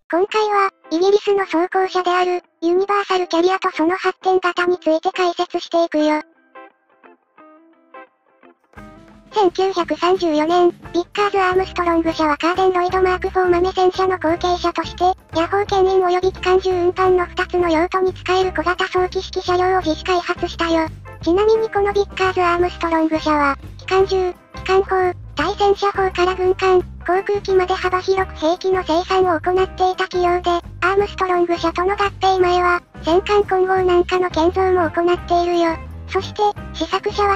今回は、イギリスの装甲車である、ユニバーサルキャリアとその発展型について解説していくよ。1934年、ビッカーズ・アームストロング社はカーデン・ロイド・マーク4豆戦車の後継者として、ヤホー牽引及び機関銃運搬の2つの用途に使える小型装機式車両を自主開発したよ。ちなみにこのビッカーズ・アームストロング社は、機関銃、機関砲、対戦車砲から軍艦、航空機まで幅広く兵器の生産を行っていた企業で、アームストロング社との合併前は、戦艦混合なんかの建造も行っているよ。そして、試作車は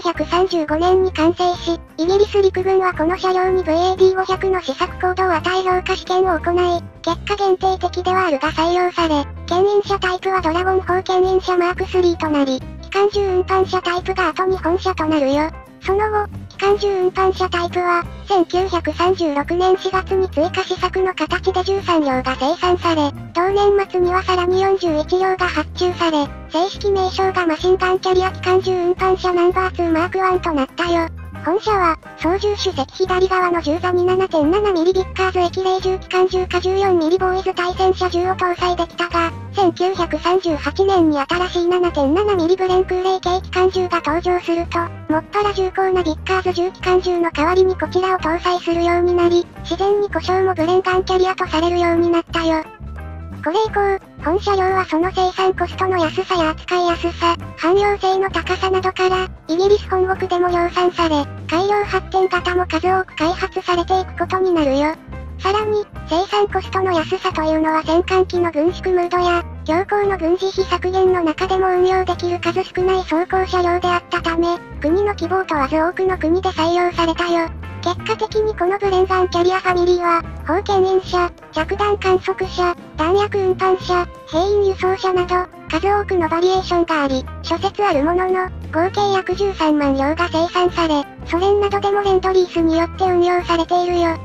1935年に完成し、イギリス陸軍はこの車両に VAD500 の試作コードを与え評価試験を行い、結果限定的ではあるが採用され、牽引車タイプはドラゴン砲牽引車マーク3となり、機関銃運搬車タイプがあと2本車となるよ。その後、機関銃運搬車タイプは、1936年4月に追加試作の形で13両が生産され、同年末にはさらに41両が発注され、正式名称がマシンガンキャリア機関銃運搬車ナンバー2マーク1となったよ。本車は、操縦手席左側の銃座に 7.7mm ビッカーズ液冷銃機関銃か 14mm ボーイズ対戦車銃を搭載できたが、1938年に新しい 7.7mm ブレン空冷系機関銃が登場すると、もっぱら重厚なビッカーズ重機関銃の代わりにこちらを搭載するようになり、自然に故障もブレンガンキャリアとされるようになったよ。これ以降、本車両はその生産コストの安さや扱いやすさ、汎用性の高さなどから、イギリス本国でも量産され、改良発展型も数多く開発されていくことになるよ。さらに、生産コストの安さというのは戦艦機の軍縮ムードや、強行の軍事費削減の中でも運用できる数少ない装甲車両であったため、国の希望問わず多くの国で採用されたよ。結果的にこのブレンガンキャリアファミリーは、砲牽引車、着弾観測車、弾薬運搬車、兵員輸送車など、数多くのバリエーションがあり、諸説あるものの、合計約13万両が生産され、ソ連などでもレンドリースによって運用されているよ。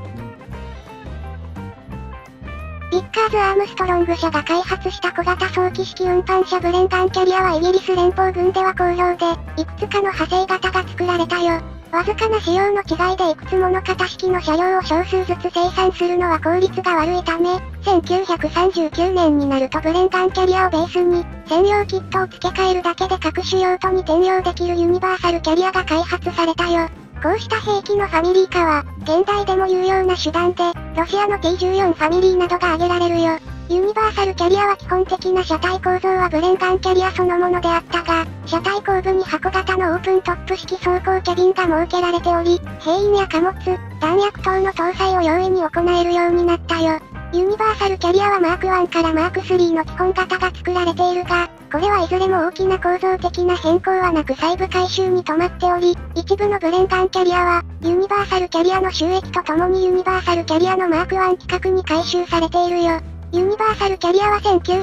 ビッカーズ・アームストロング社が開発した小型装機式運搬車ブレンガンキャリアはイギリス連邦軍では好評で、いくつかの派生型が作られたよ。わずかな仕様の違いでいくつもの型式の車両を少数ずつ生産するのは効率が悪いため、1939年になるとブレンガンキャリアをベースに、専用キットを付け替えるだけで各種用途に転用できるユニバーサルキャリアが開発されたよ。こうした兵器のファミリー化は、現代でも有用な手段で、ロシアの T14 ファミリーなどが挙げられるよ。ユニバーサルキャリアは基本的な車体構造はブレンガンキャリアそのものであったが、車体後部に箱型のオープントップ式走行キャビンが設けられており、兵員や貨物、弾薬等の搭載を容易に行えるようになったよ。ユニバーサルキャリアはマーク1からマーク3の基本型が作られているが、これはいずれも大きな構造的な変更はなく細部改修に止まっており、一部のブレンガンキャリアは、ユニバーサルキャリアの収益とともにユニバーサルキャリアのマーク1規格に改修されているよ。ユニバーサルキャリアは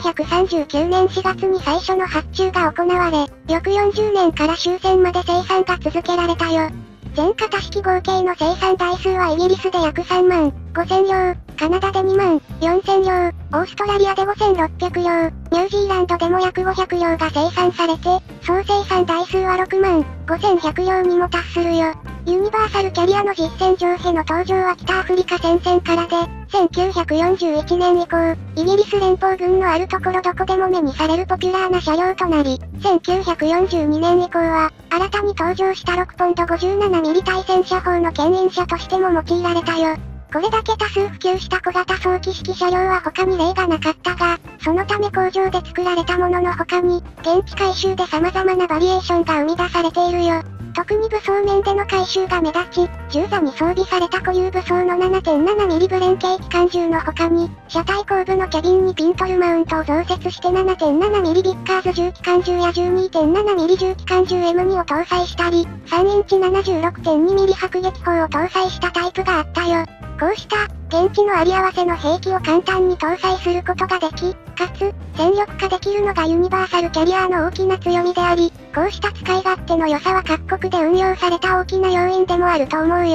1939年4月に最初の発注が行われ、翌40年から終戦まで生産が続けられたよ。全型式合計の生産台数はイギリスで約3万5000両、カナダで2万4000両、オーストラリアで5600両、ニュージーランドでも約500両が生産されて、総生産台数は6万5100両にも達するよ。ユニバーサルキャリアの実戦上への登場は北アフリカ戦線からで、1941年以降、イギリス連邦軍のあるところどこでも目にされるポピュラーな車両となり、1942年以降は、新たに登場した6ポンド 57mm 対戦車砲の牽引車としても用いられたよ。これだけ多数普及した小型装機式車両は他に例がなかったが、そのため工場で作られたものの他に、現地改修で様々なバリエーションが生み出されているよ。特に武装面での改修が目立ち、銃座に装備された固有武装の 7.7mm ブレン系機関銃の他に、車体後部のキャビンにピントルマウントを増設して 7.7mm ビッカーズ重機関銃や 12.7mm 重機関銃 M2 を搭載したり、3インチ 76.2mm 迫撃砲を搭載したタイプがあったよ。こうした、現地のあり合わせの兵器を簡単に搭載することができ、かつ、戦力化できるのがユニバーサルキャリアの大きな強みであり、こうした使い勝手の良さは各国で運用された大きな要因でもあると思うよ。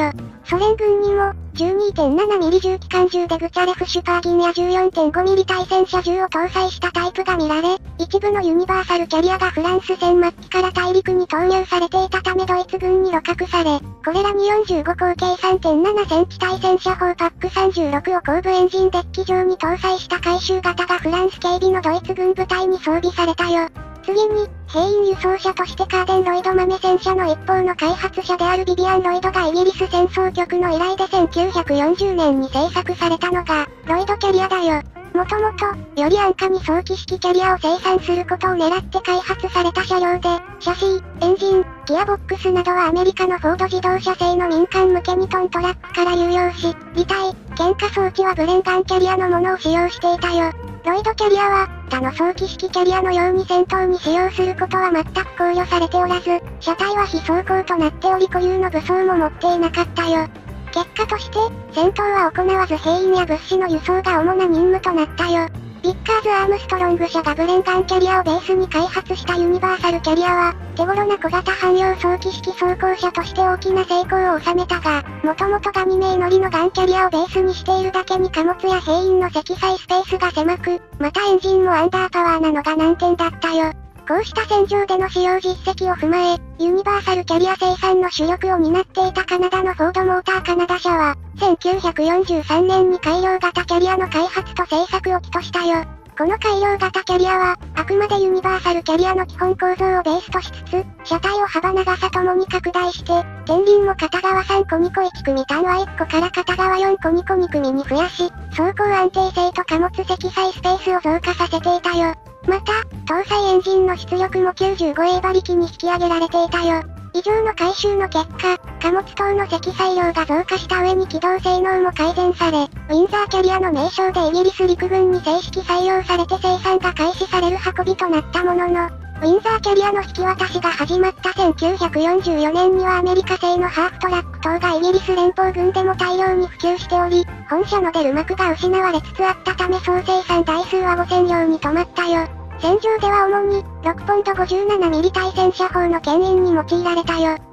ソ連軍にも、12.7 ミリ重機関銃でグチャレフ・シュパーギンや14.5 ミリ対戦車銃を搭載したタイプが見られ、一部のユニバーサルキャリアがフランス戦末期から大陸に投入されていたためドイツ軍に露獲され、これらに45口径 3.7 センチ対戦車砲パック36を後部エンジンデッキ上に搭載した回収型がフランス警備のドイツ軍部隊に装備されたよ。次に、兵員輸送車としてカーデン・ロイド豆戦車の一方の開発者であるビビアン・ロイドがイギリス戦争局の依頼で1940年に製作されたのが、ロイドキャリアだよ。もともと、より安価に早期式キャリアを生産することを狙って開発された車両で、シャシー、エンジン、ギアボックスなどはアメリカのフォード自動車製の民間向けにトントラックから輸入し、履帯、点火装置はブレンガンキャリアのものを使用していたよ。ロイドキャリアは、他の早期式キャリアのように戦闘に使用することは全く考慮されておらず、車体は非走行となっており固有の武装も持っていなかったよ。結果として、戦闘は行わず兵員や物資の輸送が主な任務となったよ。ビッカーズ・アームストロング社がブレンガンキャリアをベースに開発したユニバーサルキャリアは、手頃な小型汎用早期式装甲車として大きな成功を収めたが、もともとが2名乗りのガンキャリアをベースにしているだけに貨物や兵員の積載スペースが狭く、またエンジンもアンダーパワーなのが難点だったよ。こうした戦場での使用実績を踏まえ、ユニバーサルキャリア生産の主力を担っていたカナダのフォードモーターカナダ社は、1943年に改良型キャリアの開発と製作を起としたよ。この改良型キャリアは、あくまでユニバーサルキャリアの基本構造をベースとしつつ、車体を幅長さともに拡大して、前輪も片側3個2個1組単は1個から片側4個2個2組に増やし、走行安定性と貨物積載スペースを増加させていたよ。また、搭載エンジンの出力も 95A 馬力に引き上げられていたよ。以上の改修の結果、貨物等の積載量が増加した上に機動性能も改善され、ウィンザーキャリアの名称でイギリス陸軍に正式採用されて生産が開始される運びとなったものの、ウィンザーキャリアの引き渡しが始まった1944年にはアメリカ製のハーフトラック等がイギリス連邦軍でも大量に普及しており、本社の出る幕が失われつつあったため総生産台数は5000両に止まったよ。戦場では主に、6ポンド57ミリ対戦車砲の牽引に用いられたよ。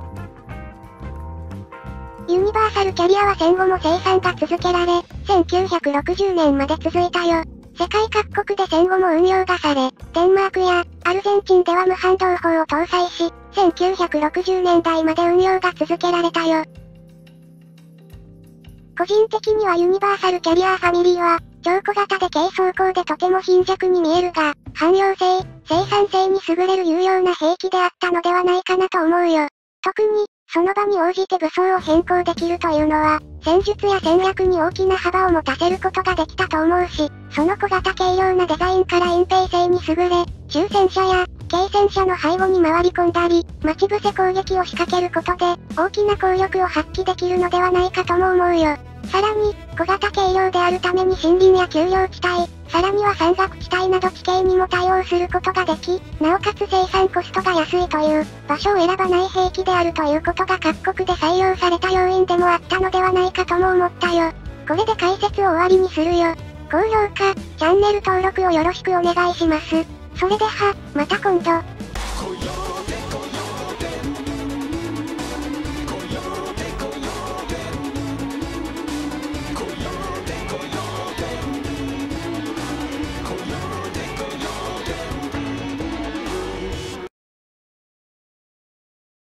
ユニバーサルキャリアは戦後も生産が続けられ、1960年まで続いたよ。世界各国で戦後も運用がされ、デンマークやアルゼンチンでは無反動砲を搭載し、1960年代まで運用が続けられたよ。個人的にはユニバーサルキャリアファミリーは、超小型で軽装甲でとても貧弱に見えるが、汎用性、生産性に優れる有用な兵器であったのではないかなと思うよ。特に、その場に応じて武装を変更できるというのは、戦術や戦略に大きな幅を持たせることができたと思うし、その小型軽量なデザインから隠蔽性に優れ、中戦車や軽戦車の背後に回り込んだり、待ち伏せ攻撃を仕掛けることで、大きな効力を発揮できるのではないかとも思うよ。さらに、小型軽量であるために森林や丘陵地帯、さらには山岳地帯など地形にも対応することができ、なおかつ生産コストが安いという、場所を選ばない兵器であるということが各国で採用された要因でもあったのではないかとも思ったよ。これで解説を終わりにするよ。高評価、チャンネル登録をよろしくお願いします。それでは、また今度。